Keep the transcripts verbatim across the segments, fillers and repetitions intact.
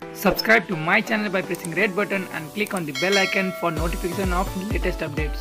Subscribe to my channel by pressing red button and click on the bell icon for notification of latest updates.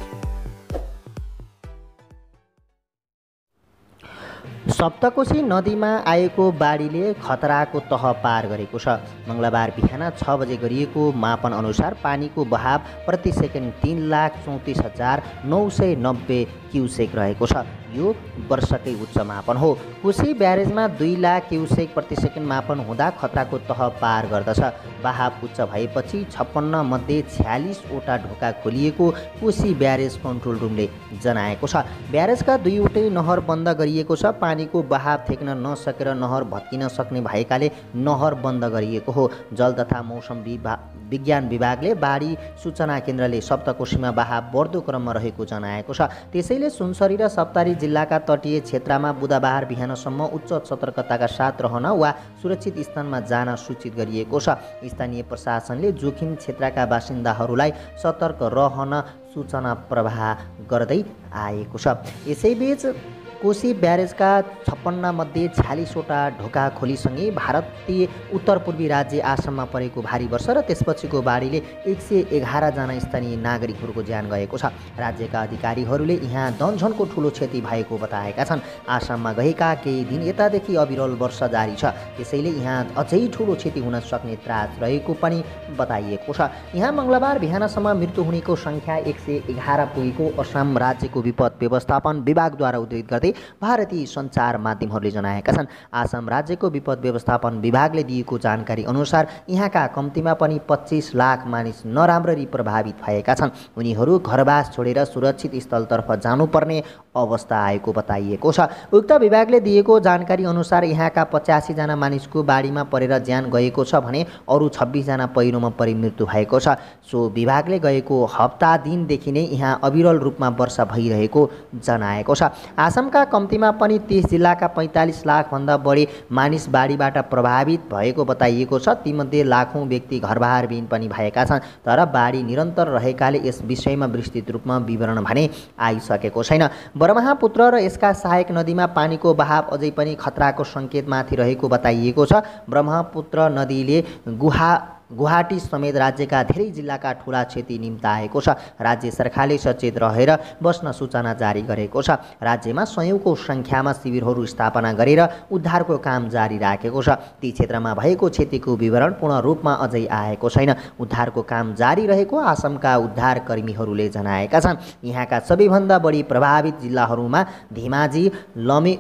Saptakoshi नदीमा आएको बाढीले खतराको तह पार गरेको छ। मङ्गलबार बिहान छ बजे गरिएको मापन अनुसार पानीको बहाव प्रति सेकेन्ड तीन लाख चौतिस हजार नौ सय नब्बे क्युसेक रहेको छ। यो वर्षकै उच्च मापन हो। कोशी ब्यारेजमा दुई लाख क्युसेक प्रति सेकेन्ड मापन हुँदा खतराको तह पार गर्दछ। बहाव उच्च भएपछि छप्पन्न मध्ये छ्यालिसवटा ढोका खोलिएको कोशी ब्यारेज कन्ट्रोल रुमले जनाएको छ। ब्यारेजका दुईवटै नहर बन्द गरिएको छ। पानीको बहाव थेक्न नसकेर नहर भत्किन सक्ने भएकाले नहर बन्द गरिएको हो। जल तथा मौसम विज्ञान विभागले बाढी सूचना केन्द्रले सप्तकोशीमा बहाव बढ्दो क्रममा रहेको जनाएको छ। त्यसैले सुनसरी र सप्तरी जिल्लाका तटीय क्षेत्रमा बुधबार बिहानसम्म उच्च सतर्कताका साथ रहन वा सुरक्षित स्थानमा जान सूचित गरिएको छ। स्थानीय प्रशासनले जोखिम क्षेत्रका बासिन्दाहरूलाई सतर्क रहन सूचना प्रवाह गर्दै आएको छ। यसैबीच कोशी ब्यारेजका छप्पन्न मध्ये छ्यालिसवटा ढोका खोलीसँगै भारतीय उत्तर पूर्वी राज्य आसाममा परेको भारी वर्षा र त्यसपछिको बाढीले एक सय एघारजना स्थानीय नागरिकहरूको ज्यान गएको छ। राज्यका अधिकारीहरूले यहाँ दनझनको ठुलो क्षति भएको बताएका छन्। आसाममा गएका केही दिन यतादेखि अविरल वर्षा जारी छ। त्यसैले यहाँ अझै ठुलो क्षति हुन सक्ने त्रास रहेको पनि बताइएको छ। यहाँ मङ्गलबार बिहानसम्म मृत्यु हुनेको सङ्ख्या एक सय एघार पुगेको असम राज्यको विपद व्यवस्थापन विभागद्वारा उद्धृत गर्दै भारतीय सञ्चार माध्यमहरूले जनाएका छन्। आसाम राज्यको विपद व्यवस्थापन विभागले दिएको जानकारी अनुसार यहाँका कम्तीमा पनि पच्चिस लाख मानिस नराम्ररी प्रभावित भएका छन्। उनीहरू घरबास छोडेर सुरक्षित स्थलतर्फ जानुपर्ने अवस्था आएको बताइएको छ। उक्त विभागले दिएको जानकारी अनुसार यहाँका पचासीजना मानिसको बाढीमा परेर ज्यान गएको छ भने अरू छब्बिसजना पहिरोमा परि मृत्यु भएको छ। सो विभागले गएको हप्ता दिनदेखि नै यहाँ अविरल रूपमा वर्षा भइरहेको जनाएको छ। आसामका कम्तीमा पनि तीस जिल्लाका पैँतालिस लाखभन्दा बढी मानिस बाढीबाट प्रभावित भएको बताइएको छ। तीमध्ये लाखौँ व्यक्ति घरबारविहीन पनि भएका छन्। तर बाढी निरन्तर रहेकाले यस विषयमा विस्तृत रूपमा विवरण भने आइसकेको छैन। ब्रह्मपुत्र र यसका सहायक नदीमा पानीको बहाव अझै पनि खतराको सङ्केतमाथि रहेको बताइएको छ। ब्रह्मपुत्र नदीले गुहा गुवाहाटी समेत राज्यका धेरै जिल्लाका ठुला क्षति निम्ताएको छ। राज्य सरकारले सचेत रहेर बस्न सूचना जारी गरेको छ। राज्यमा सयौँको सङ्ख्यामा शिविरहरू स्थापना गरेर उद्धारको काम जारी राखेको छ। ती क्षेत्रमा भएको क्षतिको विवरण पूर्ण रूपमा अझै आएको छैन। उद्धारको काम जारी रहेको आसामका उद्धारकर्मीहरूले जनाएका छन्। यहाँका सबैभन्दा बढी प्रभावित जिल्लाहरूमा धेमाजी, लमे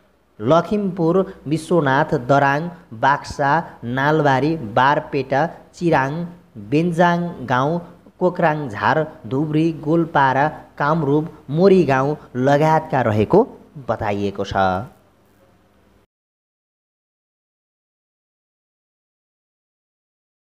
लखिमपुर, विश्वनाथ, दराङ, बाक्सा, नालबारी, बारपेटा, चिराङ, बेन्जाङ गाउँ, कोक्राङझार, धुब्री, गोलपारा, कामरूप, मोरी गाउँ लगायतका रहेको बताइएको छ।